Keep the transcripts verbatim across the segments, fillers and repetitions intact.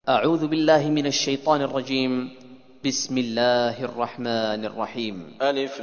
أعوذ بالله من الشيطان الرجيم. بسم الله الرحمن الرحيم. ألف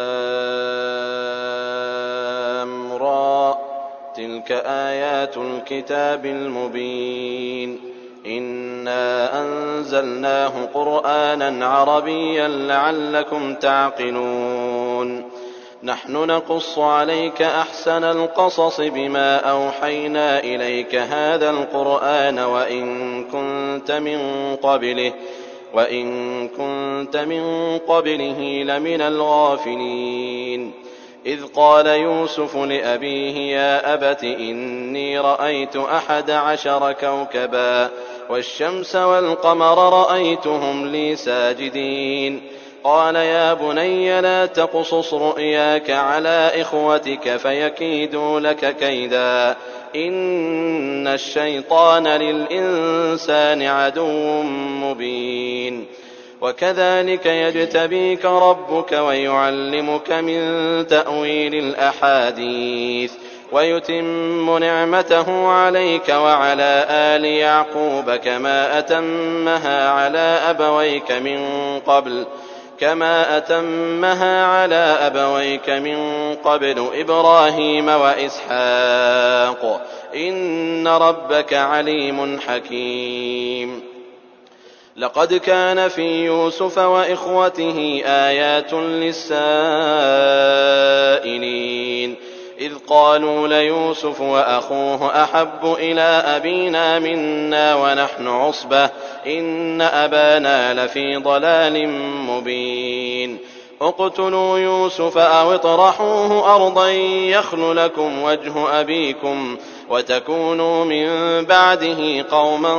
لام را تلك آيات الكتاب المبين إنا أنزلناه قرآنا عربيا لعلكم تعقلون نحن نقص عليك أحسن القصص بما أوحينا إليك هذا القرآن وإن كنت من قبله وإن كنت من قبله لمن الغافلين إذ قال يوسف لأبيه يا أبت إني رأيت أحد عشر كوكبا والشمس والقمر رأيتهم لي ساجدين قال يا بني لا تقصص رؤياك على إخوتك فيكيدوا لك كيدا إن الشيطان للإنسان عدو مبين وكذلك يجتبيك ربك ويعلمك من تأويل الأحاديث ويتم نعمته عليك وعلى آل يعقوب كما أتمها على أبويك من قبل كما أتمها على أبويك من قبل إبراهيم وإسحاق إن ربك عليم حكيم لقد كان في يوسف وإخوته آيات للسائلين إذ قالوا ليوسف وأخوه أحب إلى أبينا منا ونحن عصبة إن أبانا لفي ضلال مبين اقتلوا يوسف أو اطرحوه أرضا يخل لكم وجه أبيكم وتكونوا من بعده قوما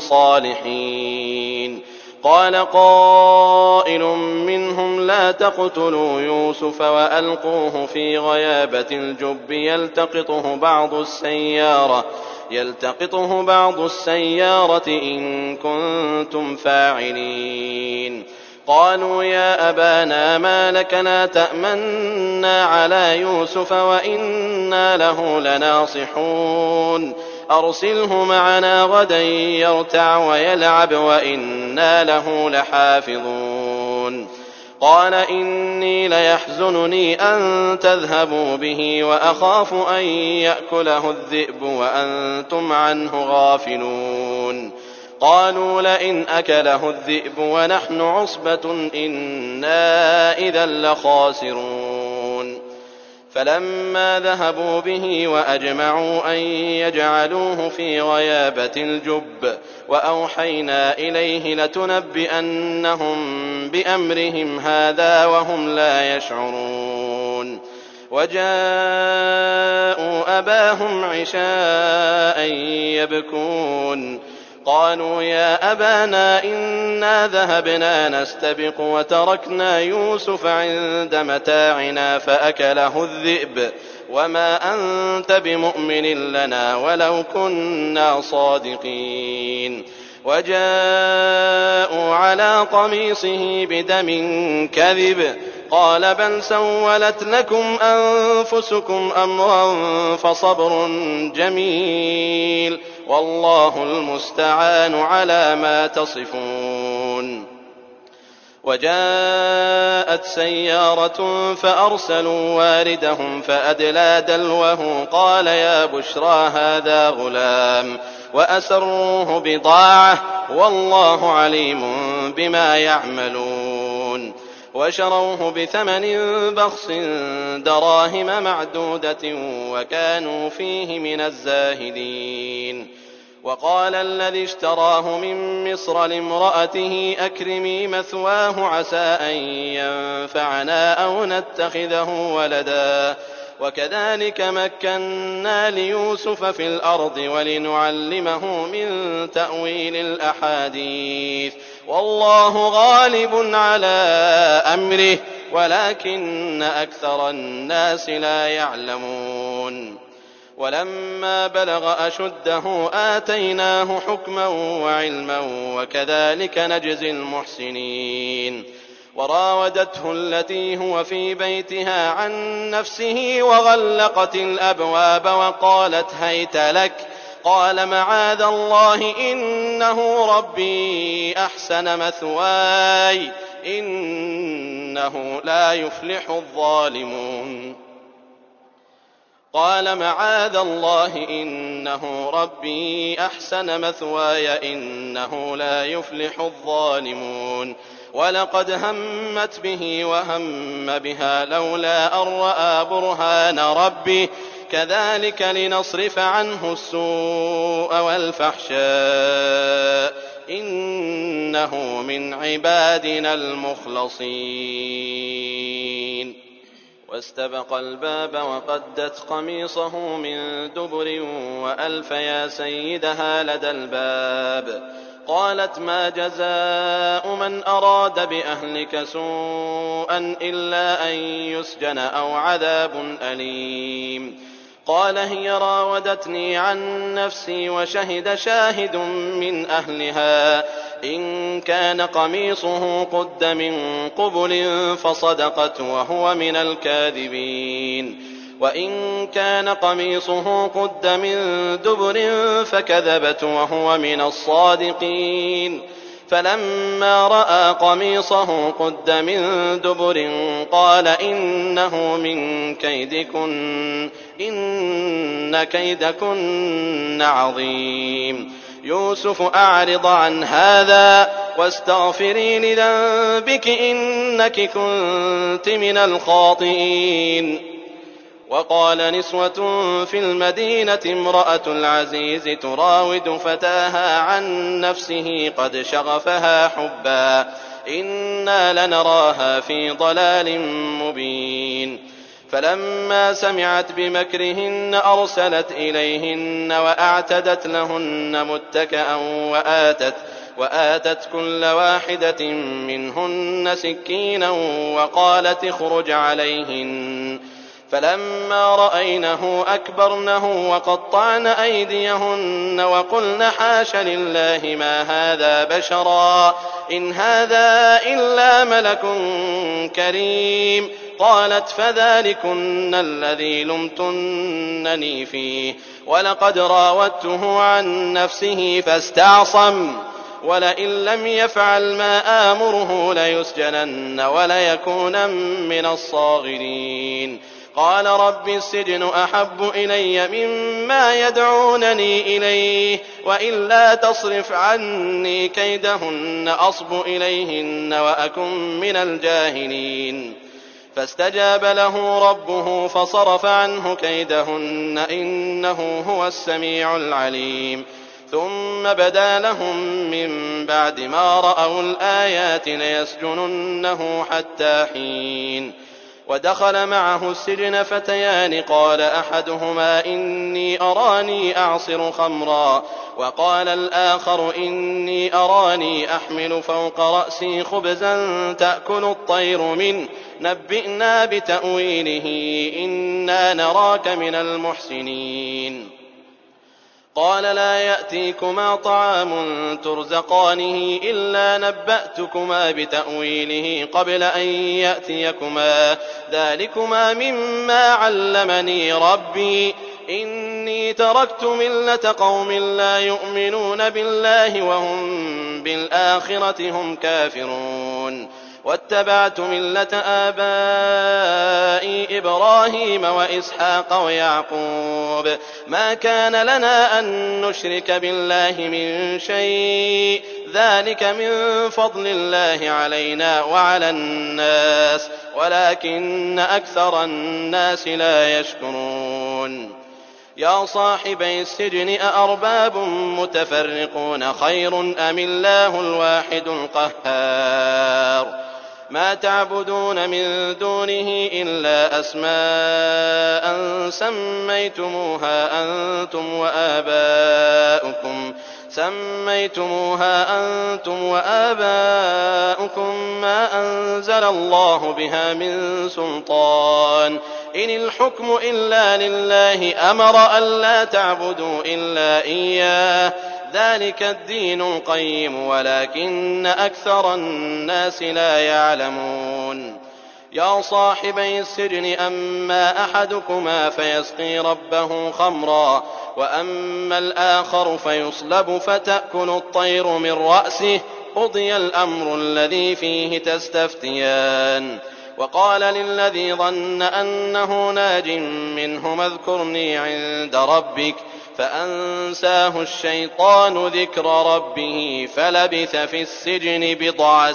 صالحين قال قائل منهم لا تقتلوا يوسف وألقوه في غيابة الجب يلتقطه بعض السيارة يلتقطه بعض السيارة إن كنتم فاعلين قالوا يا أبانا ما لك لا تأمنا على يوسف وإنا له لناصحون أرسله معنا غدا يرتع ويلعب وإنا له لحافظون قال إني ليحزنني أن تذهبوا به وأخاف أن يأكله الذئب وأنتم عنه غافلون قالوا لئن أكله الذئب ونحن عصبة إنا إذا لخاسرون فلما ذهبوا به وأجمعوا أن يجعلوه في غيابة الجب وأوحينا إليه لتنبئنهم بأمرهم هذا وهم لا يشعرون وجاءوا أباهم عشاء يبكون قالوا يا أبانا إنا ذهبنا نستبق وتركنا يوسف عند متاعنا فأكله الذئب وما أنت بمؤمن لنا ولو كنا صادقين وجاءوا على قميصه بدم كذب قال بل سولت لكم أنفسكم أمرا فصبر جميل والله المستعان على ما تصفون وجاءت سيارة فأرسلوا واردهم فأدلى دلوه قال يا بشرى هذا غلام وأسروه بضاعة والله عليم بما يعملون وشروه بثمن بخس دراهم معدودة وكانوا فيه من الزاهدين وقال الذي اشتراه من مصر لامرأته أكرمي مثواه عسى أن ينفعنا أو نتخذه ولدا وكذلك مكنا ليوسف في الأرض ولنعلمه من تأويل الأحاديث والله غالب على أمره ولكن أكثر الناس لا يعلمون ولما بلغ أشده آتيناه حكما وعلما وكذلك نجزي المحسنين وراودته التي هو في بيتها عن نفسه وغلقت الأبواب وقالت هيت لك قال معاذ الله إنه ربي أحسن مثواي إنه لا يفلح الظالمون قال معاذ الله إنه ربي أحسن مثواي إنه لا يفلح الظالمون ولقد همت به وهم بها لولا أن رأى برهان ربه كذلك لنصرف عنه السوء والفحشاء إنه من عبادنا المخلصين واستبق الباب وقدت قميصه من دبر وألف يا سيدها لدى الباب قالت ما جزاء من أراد بأهلك سوءا إلا أن يسجن أو عذاب أليم قال هي راودتني عن نفسي وشهد شاهد من أهلها إن كان قميصه قد من قبل فصدقت وهو من الكاذبين وإن كان قميصه قد من دبر فكذبت وهو من الصادقين فلما رأى قميصه قد من دبر قال إنه من كيدكن إن كيدكن عظيم يوسف أعرض عن هذا واستغفري لذنبك إنك كنت من الخاطئين وقال نسوة في المدينة امرأة العزيز تراود فتاها عن نفسه قد شغفها حبا إنا لنراها في ضلال مبين فلما سمعت بمكرهن أرسلت إليهن وأعتدت لهن متكئا وآتت, وآتت كل واحدة منهن سكينا وقالت اخرج عليهن فلما رأينه أكبرنه وقطعن أيديهن وقلن حاش لله ما هذا بشرا إن هذا إلا ملك كريم قالت فذلكن الذي لمتنني فيه ولقد راودته عن نفسه فاستعصم ولئن لم يفعل ما آمره ليسجنن وليكونن من الصاغرين قال رب السجن أحب إلي مما يدعونني إليه وإلا تصرف عني كيدهن أصب إليهن وأكن من الجاهلين فاستجاب له ربه فصرف عنه كيدهن إنه هو السميع العليم ثم بدا لهم من بعد ما رأوا الآيات ليسجننه حتى حين ودخل معه السجن فتيان قال أحدهما إني أراني أعصر خمرا وقال الآخر إني أراني أحمل فوق رأسي خبزا تأكل الطير منه نبئنا بتأويله إنا نراك من المحسنين قال لا يأتيكما طعام ترزقانه إلا نبأتكما بتأويله قبل أن يأتيكما ذلكما مما علمني ربي إني تركت ملة قوم لا يؤمنون بالله وهم بالآخرة هم كافرون واتبعت ملة آبائي إبراهيم وإسحاق ويعقوب ما كان لنا أن نشرك بالله من شيء ذلك من فضل الله علينا وعلى الناس ولكن أكثر الناس لا يشكرون يا صاحبي السجن أأرباب متفرقون خير أم الله الواحد القهار ما تعبدون من دونه إلا أسماء سميتموها أنتم وآباؤكم سميتموها أنتم وآباؤكم ما أنزل الله بها من سلطان إن الحكم إلا لله أمر ألا تعبدوا إلا إياه ذلك الدين القيم ولكن أكثر الناس لا يعلمون يا صاحبي السجن أما أحدكما فيسقي ربه خمرا وأما الآخر فيصلب فتأكل الطير من رأسه قضي الأمر الذي فيه تستفتيان. وقال للذي ظن أنه ناج منهما اذكرني عند ربك فأنساه الشيطان ذكر ربه فلبث في السجن بضع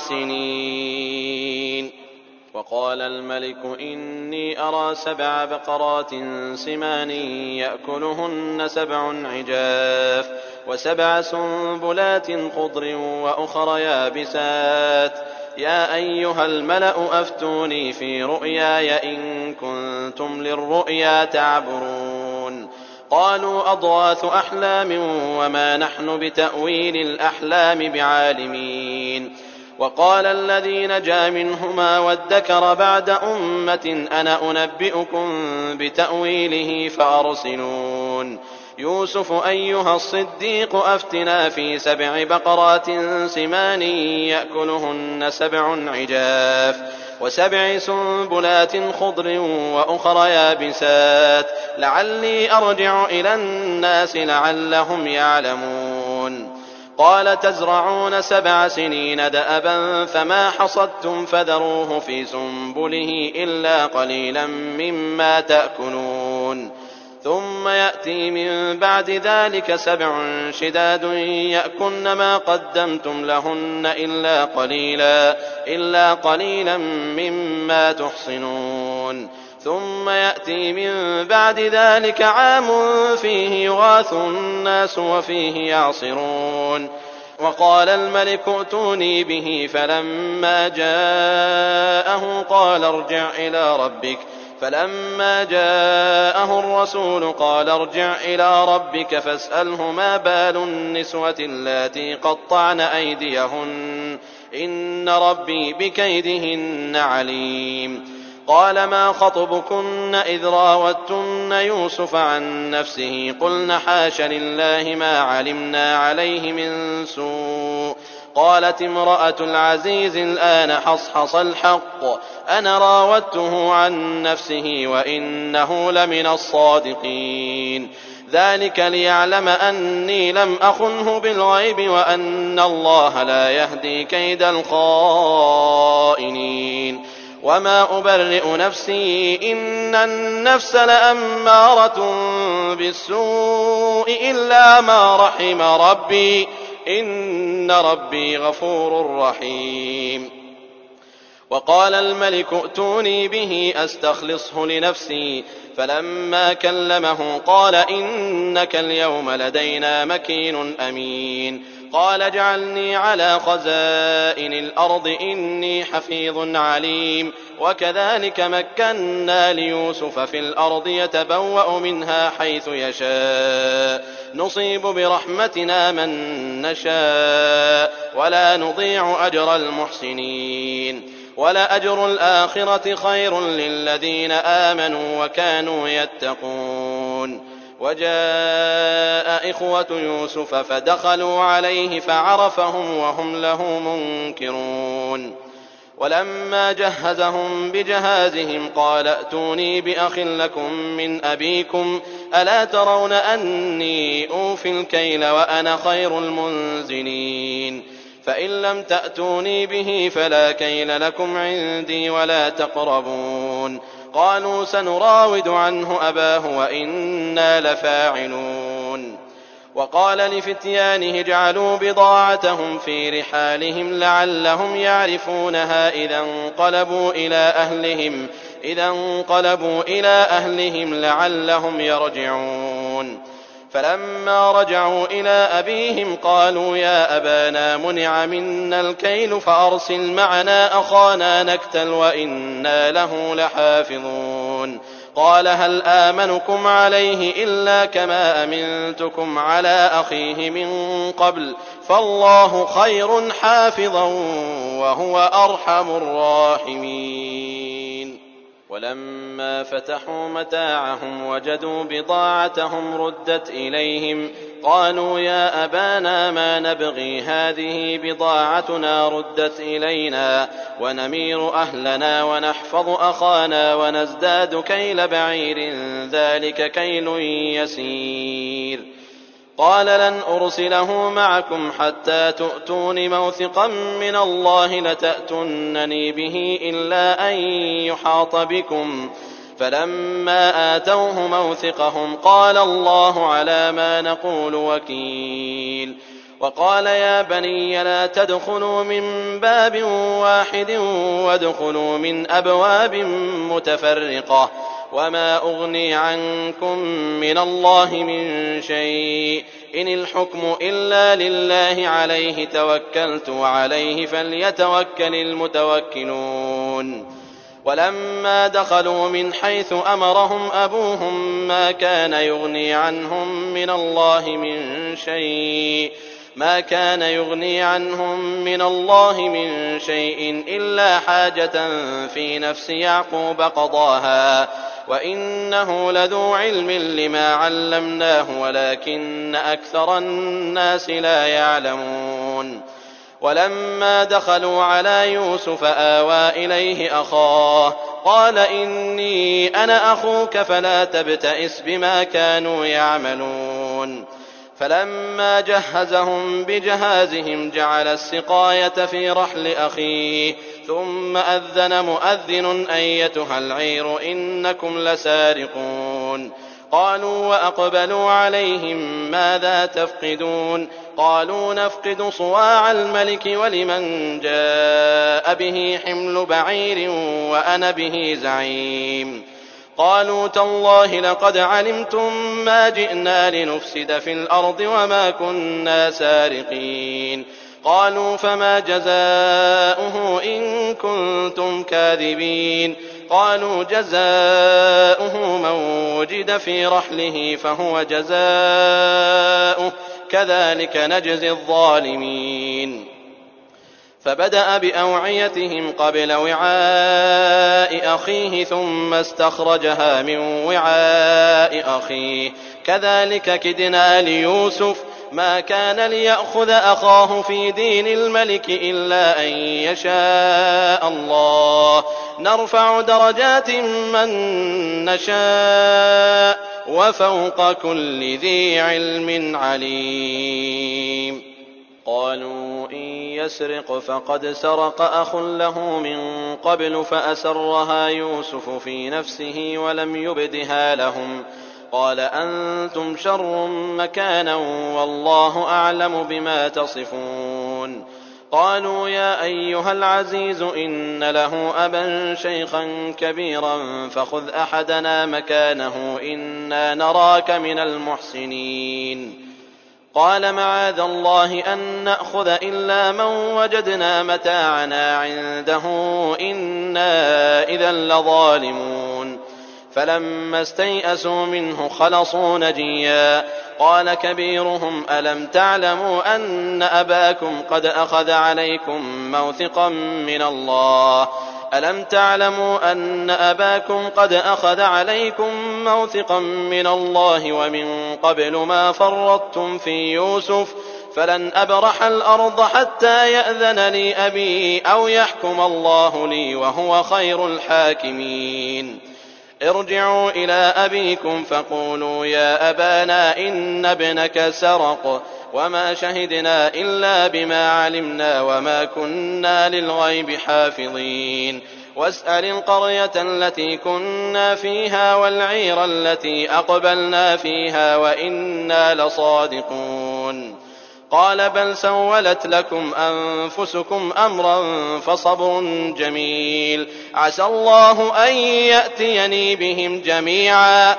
سنين. وقال الملك إني أرى سبع بقرات سمان يأكلهن سبع عجاف وسبع سنبلات خضر وأخر يابسات يا أيها الملأ أفتوني في رؤياي إن كنتم للرؤيا تعبرون. قالوا أضغاث أحلام وما نحن بتأويل الأحلام بعالمين. وقال الذي نجا منهما وادكر بعد أمة أنا أنبئكم بتأويله فأرسلون. يوسف أيها الصديق أفتنا في سبع بقرات سمان يأكلهن سبع عجاف وسبع سنبلات خضر وأخر يابسات لعلي أرجع إلى الناس لعلهم يعلمون. قال تزرعون سبع سنين دأبا فما حصدتم فذروه في سنبله إلا قليلا مما تأكلون ثم يأتي من بعد ذلك سبع شداد يأكلن ما قدمتم لهن إلا قليلا, إلا قليلا مما تحصنون ثم يأتي من بعد ذلك عام فيه يغاث الناس وفيه يعصرون. وقال الملك ائتوني به فلما جاءه قال ارجع إلى ربك فلما جاءه الرسول قال ارجع إلى ربك فاسأله ما بال النسوة اللاتي قطعن أيديهن إن ربي بكيدهن عليم. قال ما خطبكن إذ راوتن يوسف عن نفسه قلن حاش لله ما علمنا عليه من سوء. قالت امرأة العزيز الآن حصحص الحق أنا راودته عن نفسه وإنه لمن الصادقين. ذلك ليعلم أني لم أخنه بالغيب وأن الله لا يهدي كيد الخائنين. وما أبرئ نفسي إن النفس لأمارة بالسوء إلا ما رحم ربي إن ربي غفور رحيم. وقال الملك ائتوني به أستخلصه لنفسي فلما كلمه قال إنك اليوم لدينا مكين أمين. قال اجعلني على خزائن الأرض إني حفيظ عليم. وكذلك مكنا ليوسف في الأرض يتبوأ منها حيث يشاء نصيب برحمتنا من نشاء ولا نضيع أجر المحسنين. ولأجر الآخرة خير للذين آمنوا وكانوا يتقون. وجاء إخوة يوسف فدخلوا عليه فعرفهم وهم له منكرون. ولما جهزهم بجهازهم قال ائتوني بأخ لكم من أبيكم ألا ترون أني أوفي الكيل وأنا خير المنزلين. فإن لم تأتوني به فلا كيل لكم عندي ولا تقربون. قالوا سنراود عنه أباه وإنا لفاعلون. وقال لفتيانه اجعلوا بضاعتهم في رحالهم لعلهم يعرفونها إذا انقلبوا إلى أهلهم إذا انقلبوا إلى أهلهم لعلهم يرجعون. فلما رجعوا إلى أبيهم قالوا يا أبانا منع منا الكيل فأرسل معنا أخانا نكتل وإنا له لحافظون. قال هل آمنكم عليه إلا كما أمنتكم على أخيه من قبل فالله خير حافظا وهو أرحم الراحمين. ولما فتحوا متاعهم وجدوا بضاعتهم ردت إليهم قالوا يا أبانا ما نبغي هذه بضاعتنا ردت إلينا ونمير أهلنا ونحفظ أخانا ونزداد كيل بعير ذلك كيل يسير. قال لن أرسله معكم حتى تؤتون موثقا من الله لتأتونني به إلا أن يحاط بكم. فلما آتوه موثقهم قال الله على ما نقول وكيل. وقال يا بني لا تدخلوا من باب واحد وادخلوا من أبواب متفرقة وما أغني عنكم من الله من شيء إن الحكم إلا لله عليه توكلت وعليه فليتوكل المتوكلون. ولما دخلوا من حيث أمرهم أبوهم ما كان يغني عنهم من الله من شيء ما كان يغني عنهم من الله من شيء إلا حاجة في نفس يعقوب قضاها وإنه لذو علم لما علمناه ولكن أكثر الناس لا يعلمون. ولما دخلوا على يوسف آوى إليه أخاه قال إني أنا أخوك فلا تبتئس بما كانوا يعملون. فلما جهزهم بجهازهم جعل السقاية في رحل أخيه ثم أذن مؤذن أيتها العير إنكم لسارقون. قالوا وأقبلوا عليهم ماذا تفقدون قالوا نفقد صواع الملك ولمن جاء به حمل بعير وأنا به زعيم. قالوا تالله لقد علمتم ما جئنا لنفسد في الأرض وما كنا سارقين. قالوا فما جزاؤه إن كنتم كاذبين. قالوا جزاؤه من وجد في رحله فهو جزاؤه كذلك نجزي الظالمين. فبدأ بأوعيتهم قبل وعاء أخيه ثم استخرجها من وعاء أخيه كذلك كدنا ليوسف ما كان ليأخذ أخاه في دين الملك إلا أن يشاء الله نرفع درجات من نشاء وفوق كل ذي علم عليم. قالوا إن يسرق فقد سرق أخ له من قبل فأسرها يوسف في نفسه ولم يبدها لهم قال أنتم شر مكانا والله أعلم بما تصفون. قالوا يا أيها العزيز إن له أبا شيخا كبيرا فخذ أحدنا مكانه إنا نراك من المحسنين. قال معاذ الله أن نأخذ إلا من وجدنا متاعنا عنده إنا إذا لظالمون. فلما استيئسوا منه خلصوا نجيا قال كبيرهم ألم تعلموا أن أباكم قد أخذ عليكم موثقا من الله ألم تعلموا أن أباكم قد أخذ عليكم موثقا من الله ومن قبل ما فرطتم في يوسف فلن أبرح الأرض حتى يأذن لي أبي أو يحكم الله لي وهو خير الحاكمين. ارجعوا إلى أبيكم فقولوا يا أبانا إن ابنك سرق وما شهدنا إلا بما علمنا وما كنا للغيب حافظين. واسأل القرية التي كنا فيها والعير التي أقبلنا فيها وإنا لصادقون. قال بل سولت لكم أنفسكم أمرا فصبر جميل عسى الله أن يأتيني بهم جميعا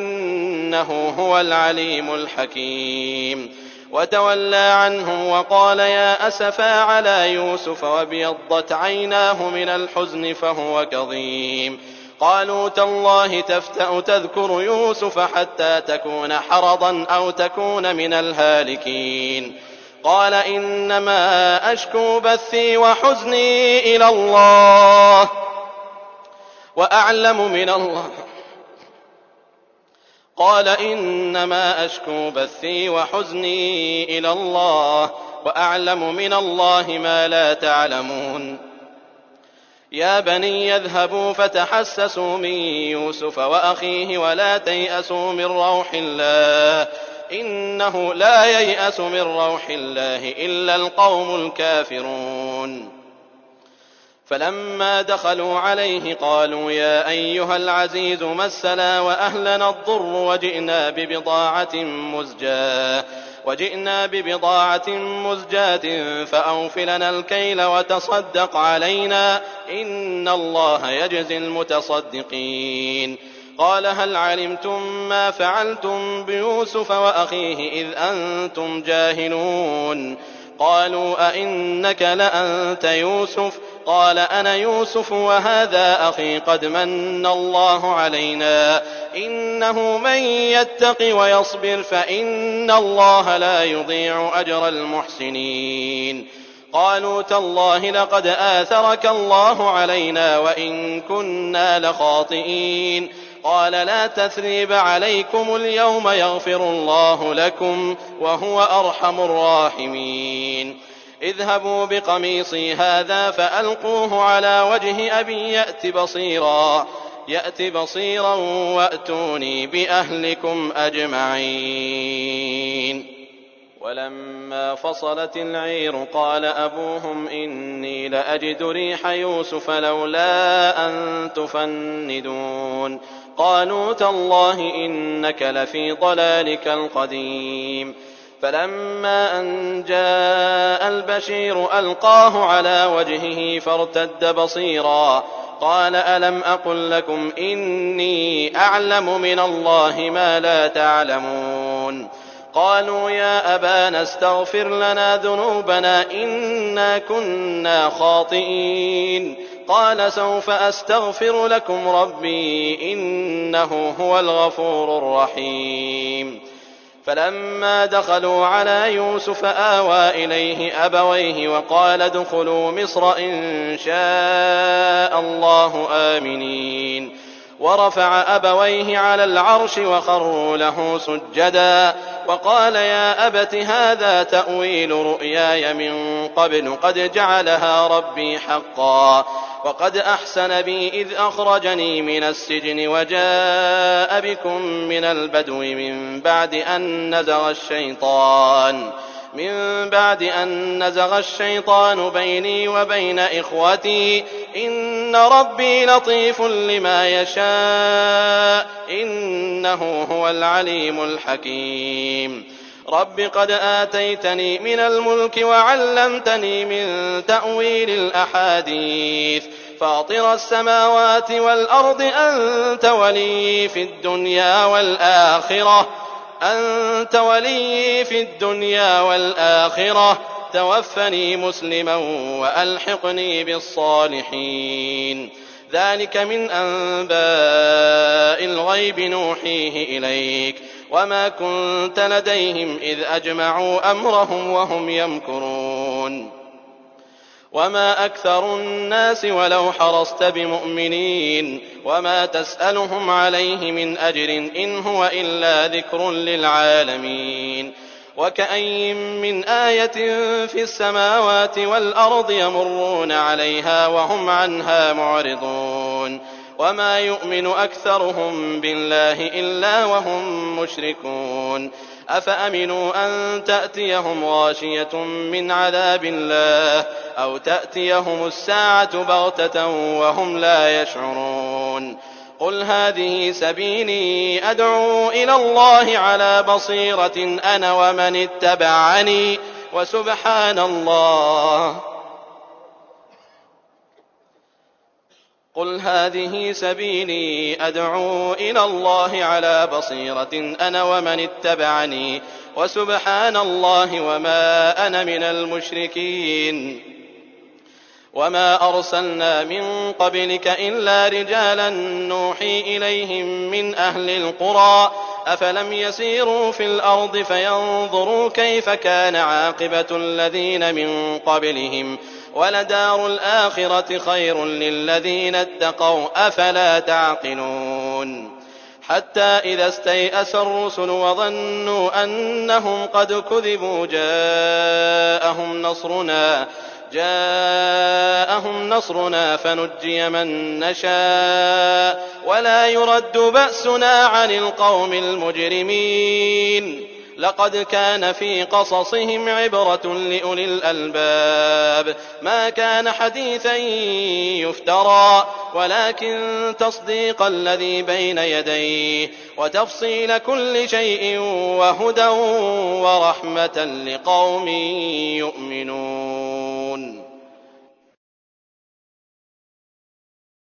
إنه هو العليم الحكيم. وتولى عنهم وقال يا أسفا على يوسف وابيضت عيناه من الحزن فهو كظيم. قالوا تالله تفتأ تذكر يوسف حتى تكون حرضا أو تكون من الهالكين. قال إنما أشكو بثي وحزني إلى الله وأعلم من الله قال إنما أشكو بثي وحزني إلى الله وأعلم من الله ما لا تعلمون. يا بني يذهبوا فتحسسوا من يوسف وأخيه ولا تيأسوا من روح الله إنه لا ييأس من روح الله إلا القوم الكافرون. فلما دخلوا عليه قالوا يا أيها العزيز مسنا وأهلنا الضر وجئنا ببضاعة مزجاة وجئنا ببضاعة مزجاة فأوف لنا الكيل وتصدق علينا إن الله يجزي المتصدقين. قال هل علمتم ما فعلتم بيوسف وأخيه إذ أنتم جاهلون؟ قالوا أئنك لأنت يوسف؟ قال أنا يوسف وهذا أخي قد من الله علينا إنه من يتق ويصبر فإن الله لا يضيع أجر المحسنين. قالوا تالله لقد آثرك الله علينا وإن كنا لخاطئين. قال لا تثريب عليكم اليوم يغفر الله لكم وهو أرحم الراحمين. اذهبوا بقميصي هذا فألقوه على وجه أبي يأت بصيرا يأت بصيرا وأتوني بأهلكم أجمعين. ولما فصلت العير قال أبوهم إني لأجد ريح يوسف لولا أن تفندون. قالوا تالله إنك لفي ضلالك القديم. فلما أن جاء البشير ألقاه على وجهه فارتد بصيرا قال ألم أقل لكم إني أعلم من الله ما لا تعلمون. قالوا يا أبانا استغفر لنا ذنوبنا إنا كنا خاطئين. قال سوف أستغفر لكم ربي إنه هو الغفور الرحيم. فلما دخلوا على يوسف آوى إليه أبويه وقال ادخلوا مصر إن شاء الله آمنين. ورفع أبويه على العرش وخروا له سجدا وقال يا أبت هذا تأويل رؤياي من قبل قد جعلها ربي حقا وقد أحسن بي إذ أخرجني من السجن وجاء بكم من البدو من بعد أن نزغ الشيطان من بعد أن نزغ الشيطان بيني وبين إخوتي إن ربي لطيف لما يشاء إنه هو العليم الحكيم. رب قد آتيتني من الملك وعلمتني من تأويل الأحاديث فاطر السماوات والأرض أنت ولي في الدنيا والآخرة أنت ولي في الدنيا والآخرة توفني مسلما وألحقني بالصالحين. ذلك من أنباء الغيب نوحيه إليك وما كنت لديهم إذ أجمعوا أمرهم وهم يمكرون. وما أكثر الناس ولو حرصت بمؤمنين وما تسألهم عليه من أجر إن هو إلا ذكر للعالمين. وكأين من آية في السماوات والأرض يمرون عليها وهم عنها معرضون وما يؤمن أكثرهم بالله إلا وهم مشركون. أفأمنوا أن تأتيهم غاشية من عذاب الله أو تأتيهم الساعة بغتة وهم لا يشعرون. قل هذه سبيلي أدعو إلى الله على بصيرة أنا ومن اتبعني وسبحان الله قل هذه سبيلي أدعو إلى الله على بصيرة أنا ومن اتبعني وسبحان الله وما أنا من المشركين. وما أرسلنا من قبلك إلا رجالا نوحي إليهم من أهل القرى أفلم يسيروا في الأرض فينظروا كيف كان عاقبة الذين من قبلهم ولدار الآخرة خير للذين اتقوا أفلا تعقلون. حتى إذا استيأس الرسل وظنوا أنهم قد كذبوا جاءهم نصرنا جاءهم نصرنا فنجي من نشاء ولا يرد بأسنا عن القوم المجرمين. لقد كان في قصصهم عبرة لأولي الألباب ما كان حديثا يفترى ولكن تصديق الذي بين يديه وتفصيل كل شيء وهدى ورحمة لقوم يؤمنون.